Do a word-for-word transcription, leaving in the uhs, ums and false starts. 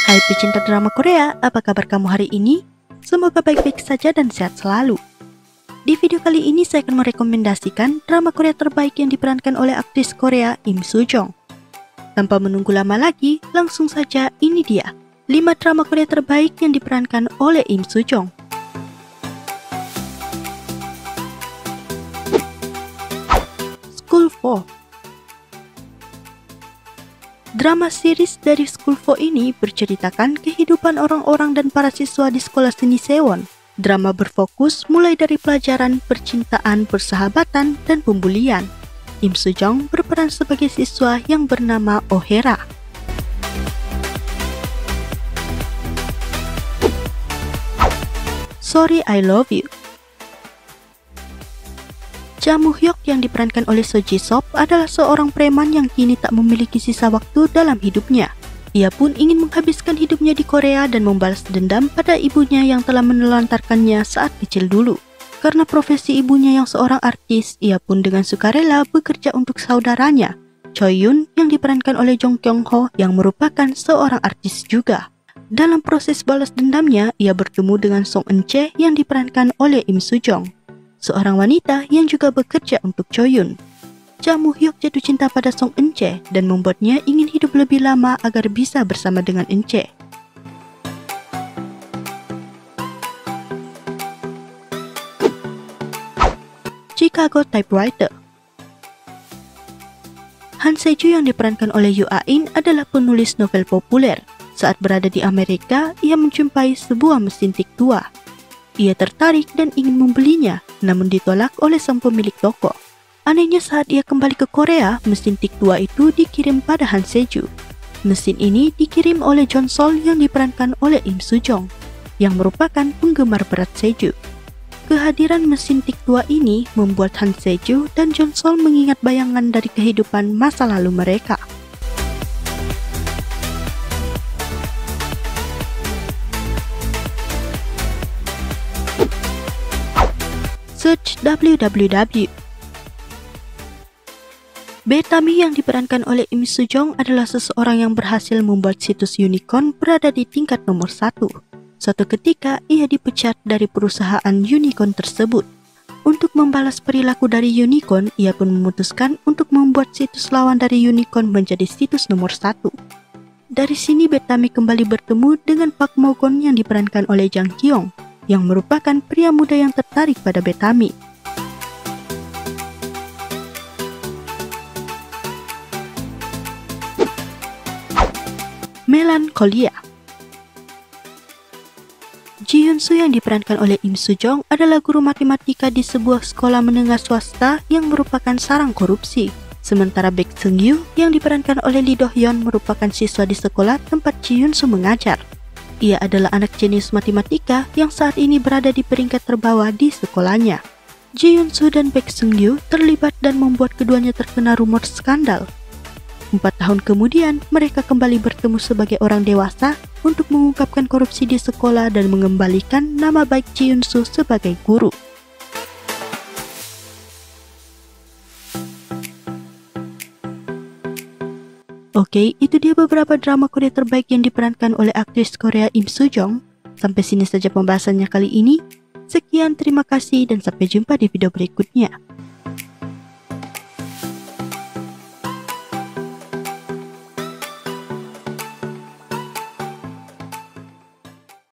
Hai pecinta drama Korea, apa kabar kamu hari ini? Semoga baik-baik saja dan sehat selalu. Di video kali ini saya akan merekomendasikan drama Korea terbaik yang diperankan oleh aktris Korea Im Soo Jong. Tanpa menunggu lama lagi, langsung saja ini dia lima drama Korea terbaik yang diperankan oleh Im Soo Jong. School four. Drama series dari School four ini berceritakan kehidupan orang-orang dan para siswa di sekolah seni Sewon. Drama berfokus mulai dari pelajaran, percintaan, persahabatan, dan pembulian. Im Soo Jong berperan sebagai siswa yang bernama Oh Hera. Sorry I Love You. Ja Moo Hyuk yang diperankan oleh Seo Ji Sop adalah seorang preman yang kini tak memiliki sisa waktu dalam hidupnya. Ia pun ingin menghabiskan hidupnya di Korea dan membalas dendam pada ibunya yang telah menelantarkannya saat kecil dulu. Karena profesi ibunya yang seorang artis, ia pun dengan sukarela bekerja untuk saudaranya, Choi Yoon yang diperankan oleh Jong Kyung Ho yang merupakan seorang artis juga. Dalam proses balas dendamnya, ia bertemu dengan Song Eun Chae yang diperankan oleh Im Soo Jong, seorang wanita yang juga bekerja untuk Choi Yoon. Ja Moo Hyuk jatuh cinta pada Song Eun Chae dan membuatnya ingin hidup lebih lama agar bisa bersama dengan Eun Chae. Chicago Typewriter. Han Se-ju yang diperankan oleh Yoo Ah-in adalah penulis novel populer. Saat berada di Amerika, ia menjumpai sebuah mesin tik tua. Ia tertarik dan ingin membelinya, namun ditolak oleh sang pemilik toko. Anehnya saat ia kembali ke Korea, mesin tik tua itu dikirim pada Han Se-ju. Mesin ini dikirim oleh John Sol yang diperankan oleh Im Soo Jong, yang merupakan penggemar berat Se-ju. Kehadiran mesin tik tua ini membuat Han Se-ju dan John Sol mengingat bayangan dari kehidupan masa lalu mereka. Search W W W. Betami yang diperankan oleh Im Soo Jong adalah seseorang yang berhasil membuat situs unicorn berada di tingkat nomor satu. Suatu ketika, ia dipecat dari perusahaan unicorn tersebut. Untuk membalas perilaku dari unicorn, ia pun memutuskan untuk membuat situs lawan dari unicorn menjadi situs nomor satu. Dari sini, Betami kembali bertemu dengan Park Mo Gon yang diperankan oleh Jang Kyung, yang merupakan pria muda yang tertarik pada Betami. Melancholia. Ji Hyun Soo yang diperankan oleh Im Soo Jong adalah guru matematika di sebuah sekolah menengah swasta yang merupakan sarang korupsi. Sementara Baek Seung Yu yang diperankan oleh Lee Do Hyun merupakan siswa di sekolah tempat Ji Hyun Soo mengajar. Ia adalah anak jenius matematika yang saat ini berada di peringkat terbawah di sekolahnya. Ji Hyun Soo dan Baek Seung Yu terlibat dan membuat keduanya terkena rumor skandal. Empat tahun kemudian, mereka kembali bertemu sebagai orang dewasa untuk mengungkapkan korupsi di sekolah dan mengembalikan nama baik Ji Hyun Soo sebagai guru. Oke, itu dia beberapa drama Korea terbaik yang diperankan oleh aktris Korea Im Soo Jong. Sampai sini saja pembahasannya kali ini. Sekian, terima kasih dan sampai jumpa di video berikutnya.